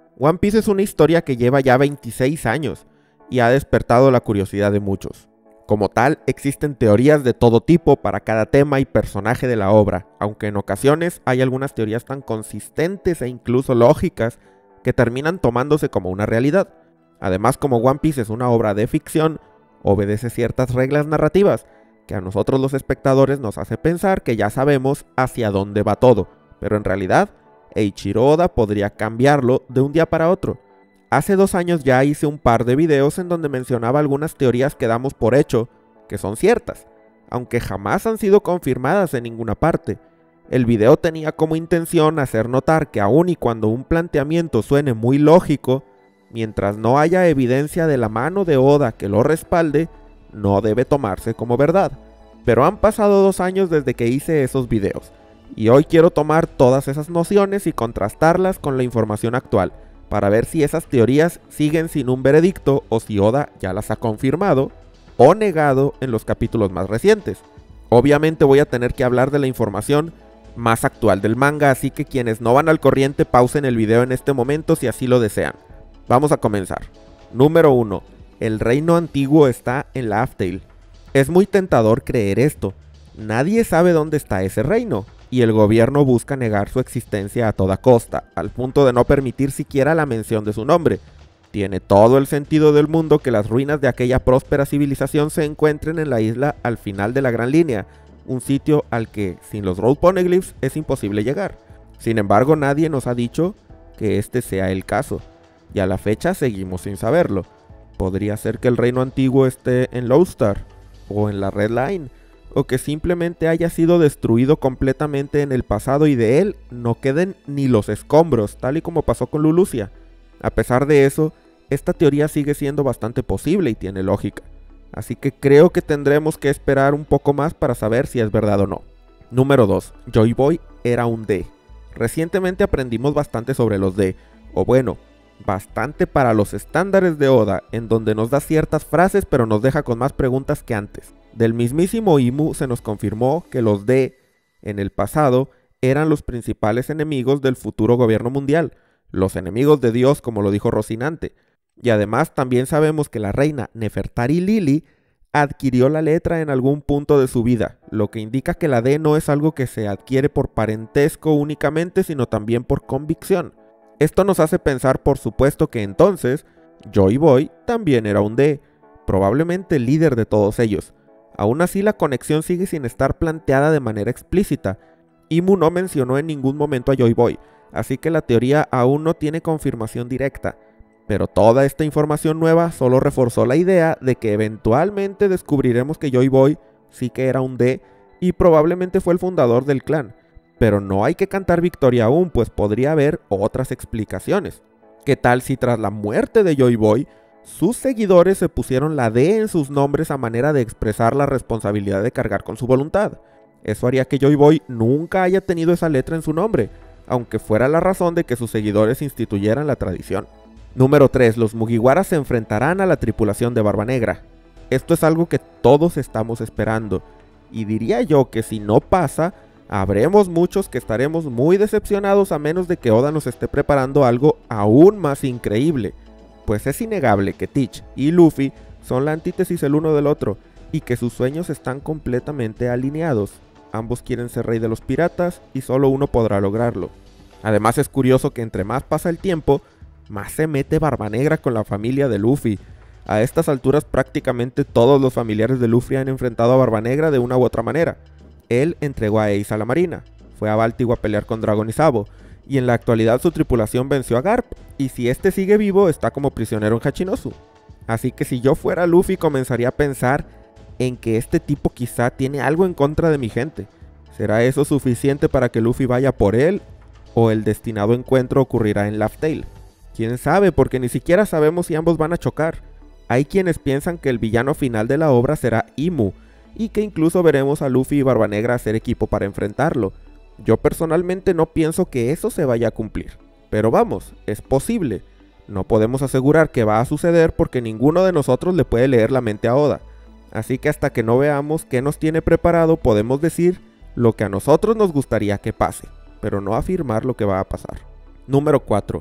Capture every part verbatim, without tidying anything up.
One Piece es una historia que lleva ya veintiséis años y ha despertado la curiosidad de muchos. Como tal, existen teorías de todo tipo para cada tema y personaje de la obra, aunque en ocasiones hay algunas teorías tan consistentes e incluso lógicas que terminan tomándose como una realidad. Además, como One Piece es una obra de ficción, obedece ciertas reglas narrativas que a nosotros los espectadores nos hace pensar que ya sabemos hacia dónde va todo, pero en realidad Eiichiro Oda podría cambiarlo de un día para otro. Hace dos años ya hice un par de videos en donde mencionaba algunas teorías que damos por hecho que son ciertas, aunque jamás han sido confirmadas en ninguna parte. El video tenía como intención hacer notar que aun y cuando un planteamiento suene muy lógico, mientras no haya evidencia de la mano de Oda que lo respalde, no debe tomarse como verdad. Pero han pasado dos años desde que hice esos videos, y hoy quiero tomar todas esas nociones y contrastarlas con la información actual, para ver si esas teorías siguen sin un veredicto o si Oda ya las ha confirmado o negado en los capítulos más recientes. Obviamente voy a tener que hablar de la información más actual del manga, así que quienes no van al corriente pausen el video en este momento si así lo desean. Vamos a comenzar. Número uno. El reino antiguo está en Laugh Tale. Es muy tentador creer esto. Nadie sabe dónde está ese reino, y el gobierno busca negar su existencia a toda costa, al punto de no permitir siquiera la mención de su nombre. Tiene todo el sentido del mundo que las ruinas de aquella próspera civilización se encuentren en la isla al final de la Gran Línea, un sitio al que, sin los Road Poneglyphs, es imposible llegar. Sin embargo, nadie nos ha dicho que este sea el caso, y a la fecha seguimos sin saberlo. Podría ser que el reino antiguo esté en Lowstar, o en la Red Line, o que simplemente haya sido destruido completamente en el pasado y de él no queden ni los escombros, tal y como pasó con Lulusia. A pesar de eso, esta teoría sigue siendo bastante posible y tiene lógica, así que creo que tendremos que esperar un poco más para saber si es verdad o no. Número dos. Joy Boy era un D. Recientemente aprendimos bastante sobre los D, o bueno, bastante para los estándares de Oda, en donde nos da ciertas frases pero nos deja con más preguntas que antes. Del mismísimo Imu se nos confirmó que los D, en el pasado, eran los principales enemigos del futuro gobierno mundial, los enemigos de Dios, como lo dijo Rocinante. Y además también sabemos que la reina Nefertari Lily adquirió la letra en algún punto de su vida, lo que indica que la D no es algo que se adquiere por parentesco únicamente, sino también por convicción. Esto nos hace pensar, por supuesto, que entonces Joy Boy también era un D, probablemente el líder de todos ellos. Aún así, la conexión sigue sin estar planteada de manera explícita. Imu no mencionó en ningún momento a Joy Boy, así que la teoría aún no tiene confirmación directa. Pero toda esta información nueva solo reforzó la idea de que eventualmente descubriremos que Joy Boy sí que era un D y probablemente fue el fundador del clan. Pero no hay que cantar victoria aún, pues podría haber otras explicaciones. ¿Qué tal si tras la muerte de Joy Boy, sus seguidores se pusieron la D en sus nombres a manera de expresar la responsabilidad de cargar con su voluntad? Eso haría que Joy Boy nunca haya tenido esa letra en su nombre, aunque fuera la razón de que sus seguidores instituyeran la tradición. Número tres. Los Mugiwara se enfrentarán a la tripulación de Barba Negra. Esto es algo que todos estamos esperando, y diría yo que si no pasa, habremos muchos que estaremos muy decepcionados a menos de que Oda nos esté preparando algo aún más increíble. Pues es innegable que Teach y Luffy son la antítesis el uno del otro, y que sus sueños están completamente alineados. Ambos quieren ser rey de los piratas, y solo uno podrá lograrlo. Además es curioso que entre más pasa el tiempo, más se mete Barba Negra con la familia de Luffy. A estas alturas prácticamente todos los familiares de Luffy han enfrentado a Barba Negra de una u otra manera. Él entregó a Ace a la marina, fue a Báltico a pelear con Dragon y Sabo, y en la actualidad su tripulación venció a Garp, y si este sigue vivo está como prisionero en Hachinosu. Así que si yo fuera Luffy comenzaría a pensar en que este tipo quizá tiene algo en contra de mi gente. ¿Será eso suficiente para que Luffy vaya por él? ¿O el destinado encuentro ocurrirá en Laugh Tale? Quién sabe, porque ni siquiera sabemos si ambos van a chocar. Hay quienes piensan que el villano final de la obra será Imu, y que incluso veremos a Luffy y Barba Negra hacer equipo para enfrentarlo. Yo personalmente no pienso que eso se vaya a cumplir, pero vamos, es posible. No podemos asegurar que va a suceder porque ninguno de nosotros le puede leer la mente a Oda. Así que hasta que no veamos qué nos tiene preparado podemos decir lo que a nosotros nos gustaría que pase, pero no afirmar lo que va a pasar. Número cuatro.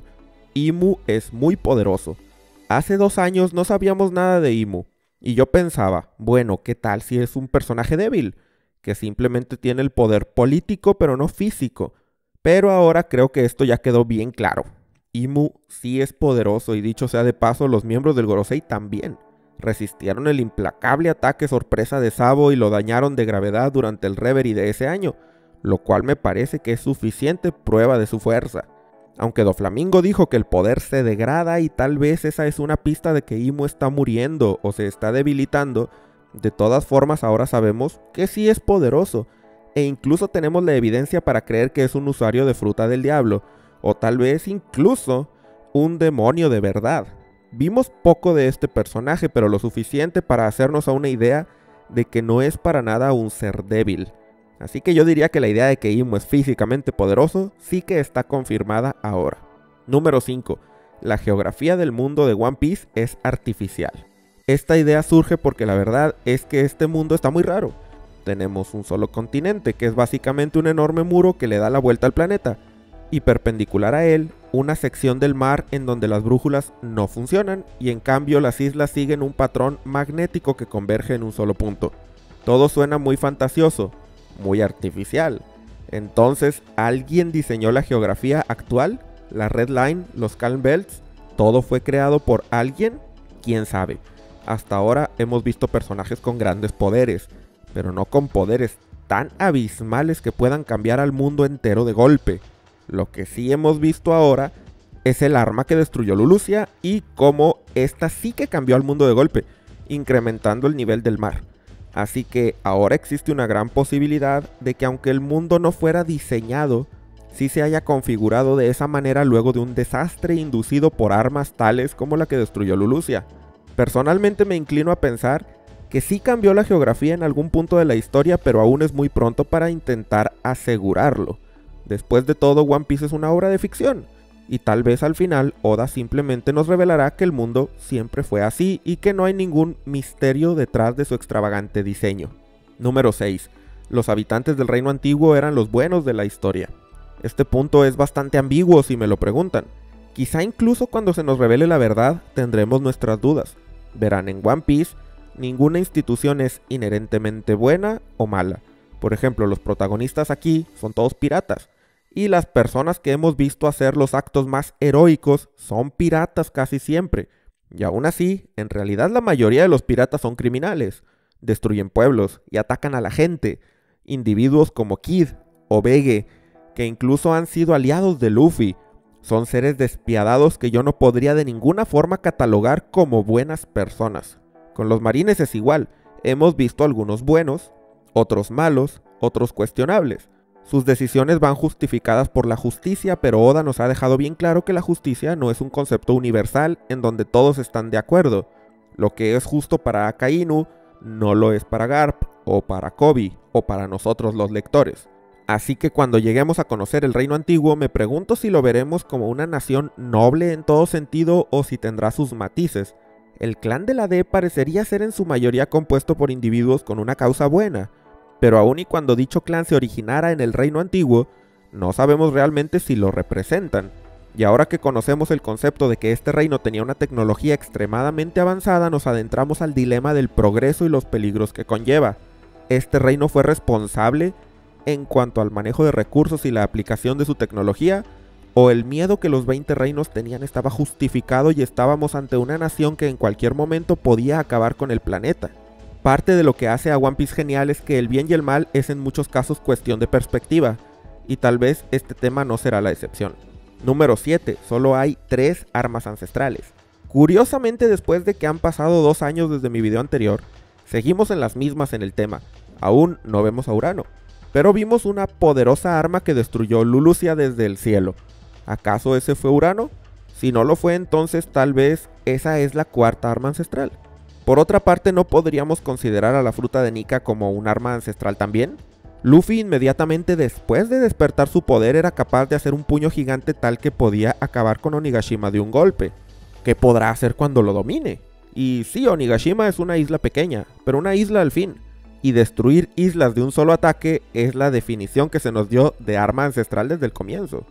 Imu es muy poderoso. Hace dos años no sabíamos nada de Imu, y yo pensaba, bueno, ¿qué tal si es un personaje débil? Que simplemente tiene el poder político pero no físico. Pero ahora creo que esto ya quedó bien claro. Imu sí es poderoso y dicho sea de paso, los miembros del Gorosei también. Resistieron el implacable ataque sorpresa de Sabo y lo dañaron de gravedad durante el Reverie de ese año, lo cual me parece que es suficiente prueba de su fuerza. Aunque Doflamingo dijo que el poder se degrada y tal vez esa es una pista de que Imu está muriendo o se está debilitando, de todas formas ahora sabemos que sí es poderoso, e incluso tenemos la evidencia para creer que es un usuario de fruta del diablo, o tal vez incluso un demonio de verdad. Vimos poco de este personaje, pero lo suficiente para hacernos a una idea de que no es para nada un ser débil. Así que yo diría que la idea de que Imu es físicamente poderoso sí que está confirmada ahora. Número cinco. La geografía del mundo de One Piece es artificial. Esta idea surge porque la verdad es que este mundo está muy raro. Tenemos un solo continente, que es básicamente un enorme muro que le da la vuelta al planeta, y perpendicular a él, una sección del mar en donde las brújulas no funcionan y en cambio las islas siguen un patrón magnético que converge en un solo punto. Todo suena muy fantasioso, muy artificial. Entonces, ¿alguien diseñó la geografía actual? ¿La Red Line? ¿Los Calm Belts? ¿Todo fue creado por alguien? ¿Quién sabe? Hasta ahora hemos visto personajes con grandes poderes, pero no con poderes tan abismales que puedan cambiar al mundo entero de golpe. Lo que sí hemos visto ahora es el arma que destruyó Lulusia y cómo esta sí que cambió al mundo de golpe, incrementando el nivel del mar. Así que ahora existe una gran posibilidad de que aunque el mundo no fuera diseñado, sí se haya configurado de esa manera luego de un desastre inducido por armas tales como la que destruyó Lulusia. Personalmente me inclino a pensar que sí cambió la geografía en algún punto de la historia, pero aún es muy pronto para intentar asegurarlo. Después de todo, One Piece es una obra de ficción, y tal vez al final Oda simplemente nos revelará que el mundo siempre fue así y que no hay ningún misterio detrás de su extravagante diseño. Número seis. Los habitantes del Reino Antiguo eran los buenos de la historia. Este punto es bastante ambiguo si me lo preguntan. Quizá incluso cuando se nos revele la verdad tendremos nuestras dudas. Verán, en One Piece, ninguna institución es inherentemente buena o mala. Por ejemplo, los protagonistas aquí son todos piratas. Y las personas que hemos visto hacer los actos más heroicos son piratas casi siempre. Y aún así, en realidad la mayoría de los piratas son criminales. Destruyen pueblos y atacan a la gente. Individuos como Kid o Bege, que incluso han sido aliados de Luffy, son seres despiadados que yo no podría de ninguna forma catalogar como buenas personas. Con los marines es igual. Hemos visto algunos buenos, otros malos, otros cuestionables. Sus decisiones van justificadas por la justicia, pero Oda nos ha dejado bien claro que la justicia no es un concepto universal en donde todos están de acuerdo. Lo que es justo para Akainu no lo es para Garp, o para Koby, o para nosotros los lectores. Así que cuando lleguemos a conocer el Reino Antiguo, me pregunto si lo veremos como una nación noble en todo sentido o si tendrá sus matices. El clan de la D parecería ser en su mayoría compuesto por individuos con una causa buena, pero aun y cuando dicho clan se originara en el Reino Antiguo, no sabemos realmente si lo representan. Y ahora que conocemos el concepto de que este reino tenía una tecnología extremadamente avanzada, nos adentramos al dilema del progreso y los peligros que conlleva. ¿Este reino fue responsable en cuanto al manejo de recursos y la aplicación de su tecnología? ¿O el miedo que los veinte reinos tenían estaba justificado y estábamos ante una nación que en cualquier momento podía acabar con el planeta? Parte de lo que hace a One Piece genial es que el bien y el mal es en muchos casos cuestión de perspectiva, y tal vez este tema no será la excepción. Número siete. Solo hay tres armas ancestrales. Curiosamente, después de que han pasado dos años desde mi video anterior, seguimos en las mismas en el tema. Aún no vemos a Urano, pero vimos una poderosa arma que destruyó Lulusia desde el cielo. ¿Acaso ese fue Urano? Si no lo fue, entonces tal vez esa es la cuarta arma ancestral. Por otra parte, ¿no podríamos considerar a la fruta de Nika como un arma ancestral también? Luffy inmediatamente después de despertar su poder era capaz de hacer un puño gigante tal que podía acabar con Onigashima de un golpe. ¿Qué podrá hacer cuando lo domine? Y sí, Onigashima es una isla pequeña, pero una isla al fin. Y destruir islas de un solo ataque es la definición que se nos dio de arma ancestral desde el comienzo.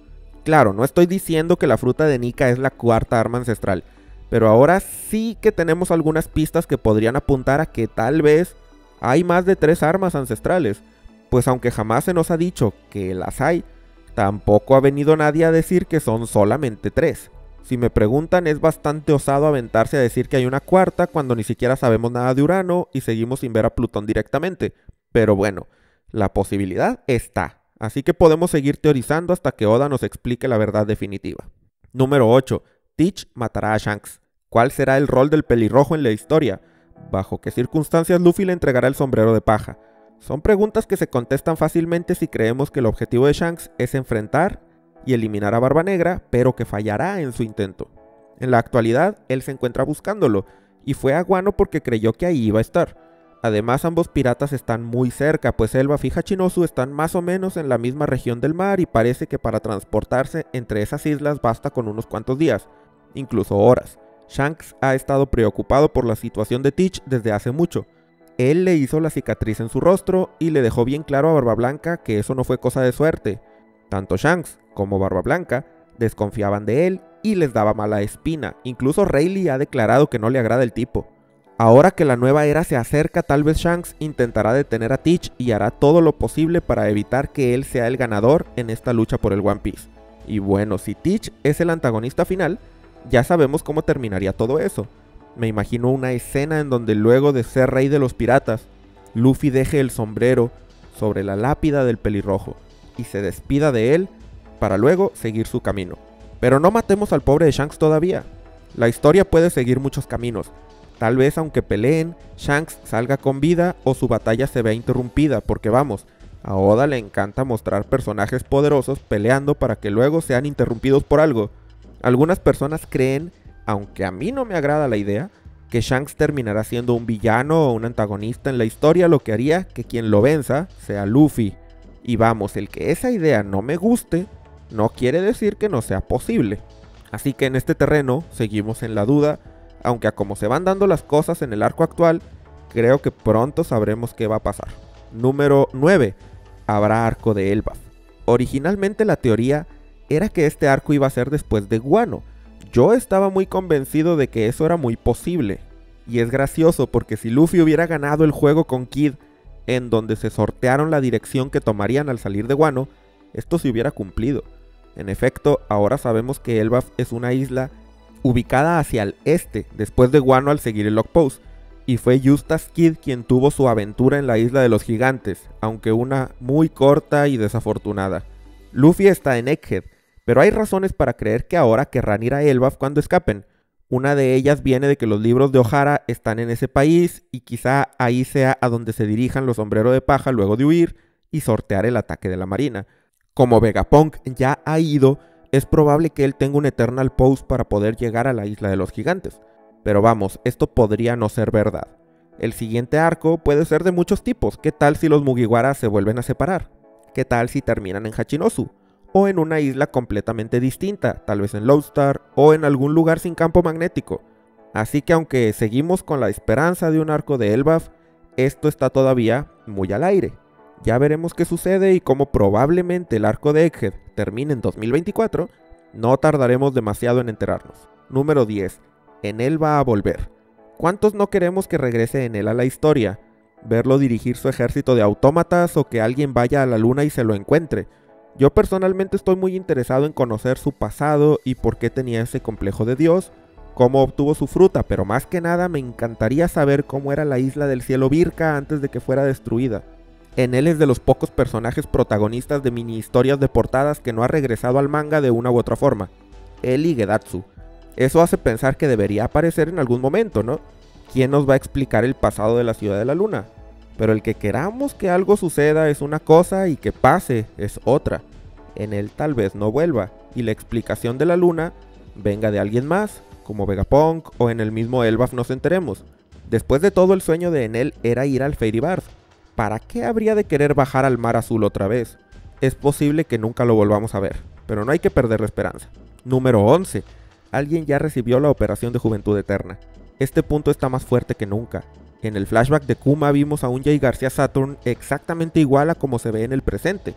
claro, no estoy diciendo que la fruta de Nika es la cuarta arma ancestral, pero ahora sí que tenemos algunas pistas que podrían apuntar a que tal vez hay más de tres armas ancestrales, pues aunque jamás se nos ha dicho que las hay, tampoco ha venido nadie a decir que son solamente tres. Si me preguntan, es bastante osado aventarse a decir que hay una cuarta cuando ni siquiera sabemos nada de Urano y seguimos sin ver a Plutón directamente, pero bueno, la posibilidad está, así que podemos seguir teorizando hasta que Oda nos explique la verdad definitiva. Número ocho. Teach matará a Shanks. ¿Cuál será el rol del pelirrojo en la historia? ¿Bajo qué circunstancias Luffy le entregará el sombrero de paja? Son preguntas que se contestan fácilmente si creemos que el objetivo de Shanks es enfrentar y eliminar a Barba Negra, pero que fallará en su intento. En la actualidad, él se encuentra buscándolo, y fue a Guano porque creyó que ahí iba a estar. Además, ambos piratas están muy cerca, pues Elbaf y Hachinosu están más o menos en la misma región del mar y parece que para transportarse entre esas islas basta con unos cuantos días, incluso horas. Shanks ha estado preocupado por la situación de Teach desde hace mucho. Él le hizo la cicatriz en su rostro y le dejó bien claro a Barba Blanca que eso no fue cosa de suerte. Tanto Shanks como Barba Blanca desconfiaban de él y les daba mala espina. Incluso Rayleigh ha declarado que no le agrada el tipo. Ahora que la nueva era se acerca, tal vez Shanks intentará detener a Teach y hará todo lo posible para evitar que él sea el ganador en esta lucha por el One Piece. Y bueno, si Teach es el antagonista final, ya sabemos cómo terminaría todo eso. Me imagino una escena en donde luego de ser rey de los piratas, Luffy deje el sombrero sobre la lápida del pelirrojo y se despida de él para luego seguir su camino. Pero no matemos al pobre de Shanks todavía. La historia puede seguir muchos caminos. Tal vez aunque peleen, Shanks salga con vida o su batalla se vea interrumpida, porque vamos, a Oda le encanta mostrar personajes poderosos peleando para que luego sean interrumpidos por algo. Algunas personas creen, aunque a mí no me agrada la idea, que Shanks terminará siendo un villano o un antagonista en la historia, lo que haría que quien lo venza sea Luffy. Y vamos, el que esa idea no me guste, no quiere decir que no sea posible. Así que en este terreno seguimos en la duda, aunque a como se van dando las cosas en el arco actual, creo que pronto sabremos qué va a pasar. Número nueve. Habrá arco de Elbaf. Originalmente la teoría era que este arco iba a ser después de Guano. Yo estaba muy convencido de que eso era muy posible. Y es gracioso porque si Luffy hubiera ganado el juego con Kid, en donde se sortearon la dirección que tomarían al salir de Guano, esto se hubiera cumplido. En efecto, ahora sabemos que Elbaf es una isla ubicada hacia el este, después de Guano al seguir el log post, y fue Eustass Kid quien tuvo su aventura en la isla de los gigantes, aunque una muy corta y desafortunada. Luffy está en Egghead, pero hay razones para creer que ahora querrán ir a Elbaf cuando escapen. Una de ellas viene de que los libros de Ohara están en ese país y quizá ahí sea a donde se dirijan los sombreros de paja luego de huir y sortear el ataque de la marina. Como Vegapunk ya ha ido, es probable que él tenga un Eternal Pause para poder llegar a la isla de los gigantes. Pero vamos, esto podría no ser verdad. El siguiente arco puede ser de muchos tipos. ¿Qué tal si los Mugiwara se vuelven a separar? ¿Qué tal si terminan en Hachinosu? O en una isla completamente distinta, tal vez en Lodestar o en algún lugar sin campo magnético. Así que aunque seguimos con la esperanza de un arco de Elbaf, esto está todavía muy al aire. Ya veremos qué sucede y como probablemente el arco de Egghead termine en dos mil veinticuatro, no tardaremos demasiado en enterarnos. Número diez. Enel va a volver. ¿Cuántos no queremos que regrese Enel a la historia? ¿Verlo dirigir su ejército de autómatas o que alguien vaya a la luna y se lo encuentre? Yo personalmente estoy muy interesado en conocer su pasado y por qué tenía ese complejo de Dios, cómo obtuvo su fruta, pero más que nada me encantaría saber cómo era la isla del cielo Birka antes de que fuera destruida. Enel es de los pocos personajes protagonistas de mini historias de portadas que no ha regresado al manga de una u otra forma. Él y Gedatsu. Eso hace pensar que debería aparecer en algún momento, ¿no? ¿Quién nos va a explicar el pasado de la ciudad de la luna? Pero el que queramos que algo suceda es una cosa y que pase es otra. Enel tal vez no vuelva y la explicación de la luna venga de alguien más, como Vegapunk o en el mismo Elbaf nos enteremos. Después de todo, el sueño de Enel era ir al Fairy Bar. ¿Para qué habría de querer bajar al mar azul otra vez? Es posible que nunca lo volvamos a ver, pero no hay que perder la esperanza. Número once. Alguien ya recibió la operación de Juventud Eterna. Este punto está más fuerte que nunca. En el flashback de Kuma vimos a un Jay García Saturn exactamente igual a como se ve en el presente.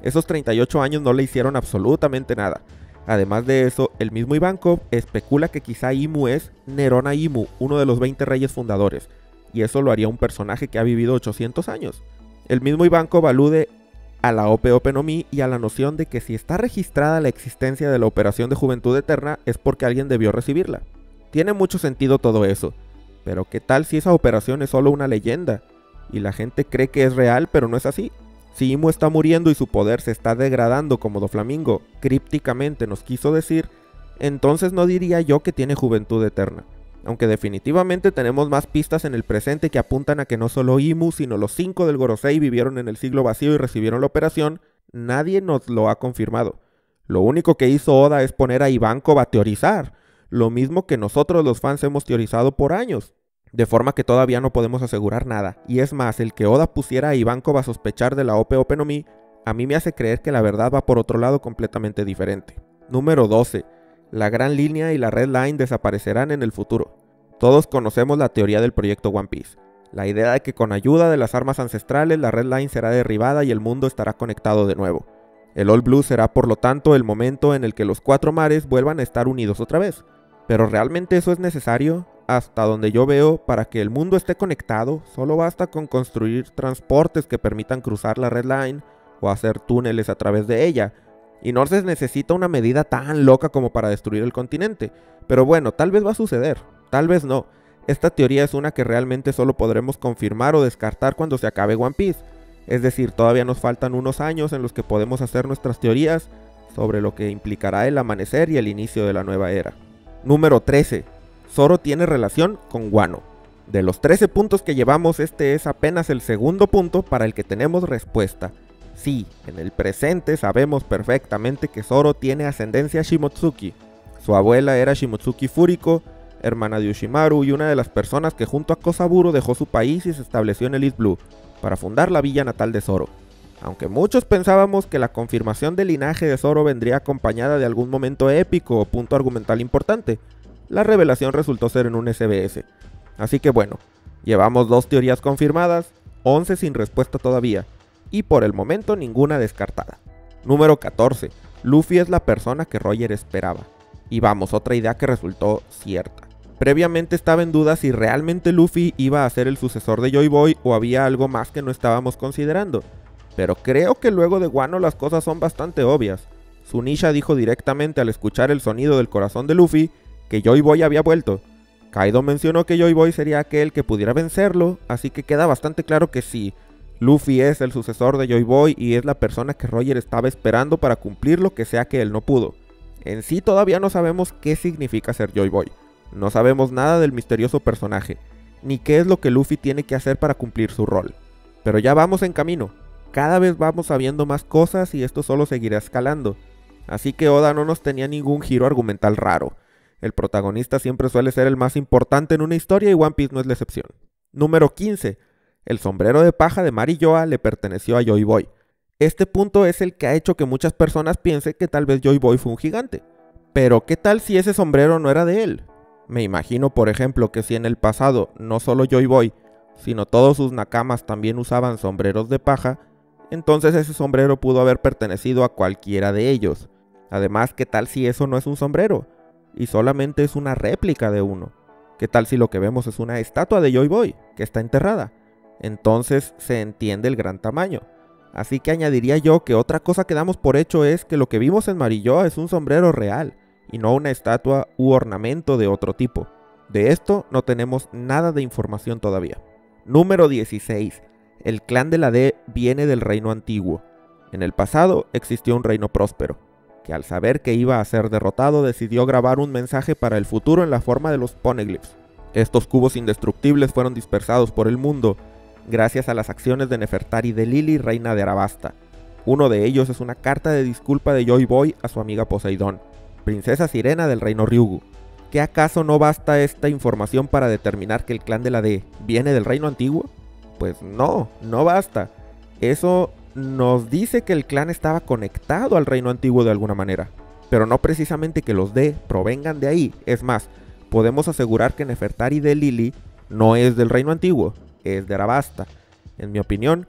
Esos treinta y ocho años no le hicieron absolutamente nada. Además de eso, el mismo Ivankov especula que quizá Imu es Nerona Imu, uno de los veinte reyes fundadores, y eso lo haría un personaje que ha vivido ochocientos años. El mismo Ivankov alude a la Ope Ope no Mi y a la noción de que si está registrada la existencia de la Operación de Juventud Eterna es porque alguien debió recibirla. Tiene mucho sentido todo eso, pero ¿qué tal si esa operación es solo una leyenda? Y la gente cree que es real, pero no es así. Si Imu está muriendo y su poder se está degradando como Doflamingo crípticamente nos quiso decir, entonces no diría yo que tiene juventud eterna. Aunque definitivamente tenemos más pistas en el presente que apuntan a que no solo Imu, sino los cinco del Gorosei vivieron en el siglo vacío y recibieron la operación, nadie nos lo ha confirmado. Lo único que hizo Oda es poner a Ivankov a teorizar, lo mismo que nosotros los fans hemos teorizado por años. De forma que todavía no podemos asegurar nada, y es más, el que Oda pusiera a Ivankov a sospechar de la Ope Ope no Mi, a mí me hace creer que la verdad va por otro lado completamente diferente. Número doce. La Gran Línea y la Red Line desaparecerán en el futuro. Todos conocemos la teoría del proyecto One Piece, la idea de que con ayuda de las armas ancestrales la Red Line será derribada y el mundo estará conectado de nuevo. El All Blue será por lo tanto el momento en el que los cuatro mares vuelvan a estar unidos otra vez. ¿Pero realmente eso es necesario? Hasta donde yo veo, para que el mundo esté conectado, solo basta con construir transportes que permitan cruzar la Red Line o hacer túneles a través de ella. Y no se necesita una medida tan loca como para destruir el continente. Pero bueno, tal vez va a suceder, tal vez no. Esta teoría es una que realmente solo podremos confirmar o descartar cuando se acabe One Piece. Es decir, todavía nos faltan unos años en los que podemos hacer nuestras teorías sobre lo que implicará el amanecer y el inicio de la nueva era. Número trece. Zoro tiene relación con Wano. De los trece puntos que llevamos, este es apenas el segundo punto para el que tenemos respuesta. Sí, en el presente sabemos perfectamente que Zoro tiene ascendencia Shimotsuki. Su abuela era Shimotsuki Furiko, hermana de Ushimaru y una de las personas que junto a Kosaburo dejó su país y se estableció en el East Blue para fundar la villa natal de Zoro. Aunque muchos pensábamos que la confirmación del linaje de Zoro vendría acompañada de algún momento épico o punto argumental importante, la revelación resultó ser en un S B S. Así que bueno, llevamos dos teorías confirmadas, once sin respuesta todavía, y por el momento ninguna descartada. Número catorce. Luffy es la persona que Roger esperaba. Y vamos, otra idea que resultó cierta. Previamente estaba en duda si realmente Luffy iba a ser el sucesor de Joy Boy o había algo más que no estábamos considerando. Pero creo que luego de Wano las cosas son bastante obvias. Zunisha dijo directamente al escuchar el sonido del corazón de Luffy que Joy Boy había vuelto. Kaido mencionó que Joy Boy sería aquel que pudiera vencerlo, así que queda bastante claro que sí, Luffy es el sucesor de Joy Boy y es la persona que Roger estaba esperando para cumplir lo que sea que él no pudo. En sí todavía no sabemos qué significa ser Joy Boy, no sabemos nada del misterioso personaje, ni qué es lo que Luffy tiene que hacer para cumplir su rol. Pero ya vamos en camino, cada vez vamos sabiendo más cosas y esto solo seguirá escalando, así que Oda no nos tenía ningún giro argumental raro. El protagonista siempre suele ser el más importante en una historia y One Piece no es la excepción. Número quince. El sombrero de paja de Mary Joa le perteneció a Joy Boy. Este punto es el que ha hecho que muchas personas piensen que tal vez Joy Boy fue un gigante. Pero ¿qué tal si ese sombrero no era de él? Me imagino, por ejemplo, que si en el pasado no solo Joy Boy, sino todos sus nakamas también usaban sombreros de paja, entonces ese sombrero pudo haber pertenecido a cualquiera de ellos. Además, ¿qué tal si eso no es un sombrero? Y solamente es una réplica de uno. ¿Qué tal si lo que vemos es una estatua de Joy Boy, que está enterrada? Entonces se entiende el gran tamaño. Así que añadiría yo que otra cosa que damos por hecho es que lo que vimos en Marilloa es un sombrero real, y no una estatua u ornamento de otro tipo. De esto no tenemos nada de información todavía. Número dieciséis. El clan de la D viene del reino antiguo. En el pasado existió un reino próspero, que al saber que iba a ser derrotado decidió grabar un mensaje para el futuro en la forma de los poneglyphs. Estos cubos indestructibles fueron dispersados por el mundo gracias a las acciones de Nefertari de Lily, reina de Arabasta. Uno de ellos es una carta de disculpa de Joy Boy a su amiga Poseidón, princesa sirena del reino Ryugu. ¿Qué acaso no basta esta información para determinar que el clan de la D viene del reino antiguo? Pues no, no basta. Eso nos dice que el clan estaba conectado al reino antiguo de alguna manera, pero no precisamente que los D provengan de ahí. Es más, podemos asegurar que Nefertari de Lily no es del reino antiguo, es de Arabasta. En mi opinión,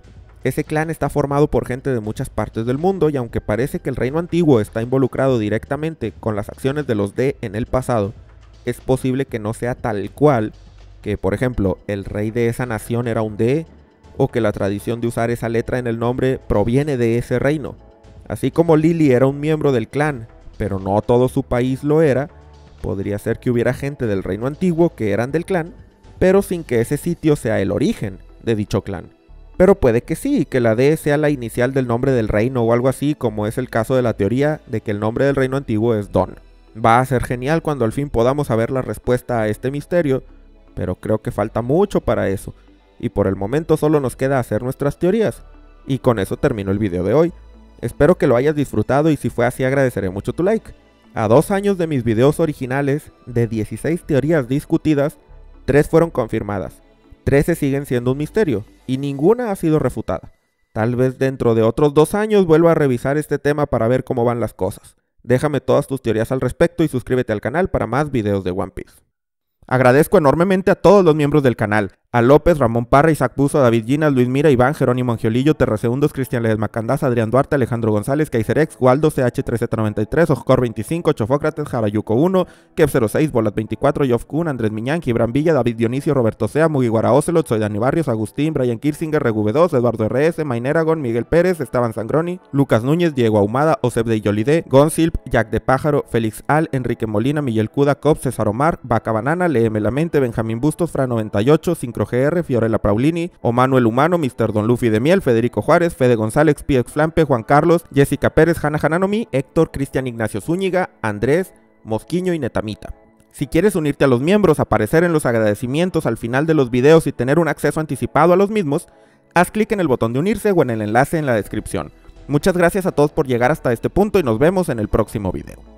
Ese clan está formado por gente de muchas partes del mundo y aunque parece que el reino antiguo está involucrado directamente con las acciones de los D en el pasado, es posible que no sea tal cual, que por ejemplo el rey de esa nación era un D, o que la tradición de usar esa letra en el nombre proviene de ese reino. Así como Lily era un miembro del clan, pero no todo su país lo era, podría ser que hubiera gente del reino antiguo que eran del clan, pero sin que ese sitio sea el origen de dicho clan. Pero puede que sí, que la D sea la inicial del nombre del reino o algo así, como es el caso de la teoría de que el nombre del reino antiguo es Don. Va a ser genial cuando al fin podamos saber la respuesta a este misterio, pero creo que falta mucho para eso, y por el momento solo nos queda hacer nuestras teorías. Y con eso termino el video de hoy. Espero que lo hayas disfrutado y si fue así agradeceré mucho tu like. A dos años de mis videos originales, de dieciséis teorías discutidas, tres fueron confirmadas, trece siguen siendo un misterio, y ninguna ha sido refutada. Tal vez dentro de otros dos años vuelva a revisar este tema para ver cómo van las cosas. Déjame todas tus teorías al respecto y suscríbete al canal para más videos de One Piece. Agradezco enormemente a todos los miembros del canal, a López, Ramón Parra, Isaac Buzo, David Ginas, Luis Mira, Iván, Jerónimo Angiolillo, Terrasegundos, Cristian Ledes Macandás, Adrián Duarte, Alejandro González, Kaiserex, Waldo, C H tres Z noventa y tres, Oscor veinticinco, Chofócrates, Jarayuco uno, Kev cero seis, Bolat veinticuatro, Yof Kun, Andrés Miñán, Gibran Villa, David Dionisio, Roberto Sea, Mugiwara Ocelot, Soy Dani Barrios, Agustín, Brian Kirsinger, Regu V dos, Eduardo R S, Maineragon, Miguel Pérez, Esteban Sangroni, Lucas Núñez, Diego Ahumada, Oseb de Yolide, Gonsilp, Jack de Pájaro, Félix Al, Enrique Molina, Miguel Cuda, Cop, César Omar, Vaca Banana, Léeme la Mente, Benjamín Bustos, Fran noventa y ocho, Sincro G R, Fiorella Paulini, O Manuel Humano, mister Don Luffy de Miel, Federico Juárez, Fede González, P X Flampe, Juan Carlos, Jessica Pérez, Hanna Hananomi, Héctor, Cristian Ignacio Zúñiga, Andrés, Mosquiño y Netamita. Si quieres unirte a los miembros, aparecer en los agradecimientos al final de los videos y tener un acceso anticipado a los mismos, haz clic en el botón de unirse o en el enlace en la descripción. Muchas gracias a todos por llegar hasta este punto y nos vemos en el próximo video.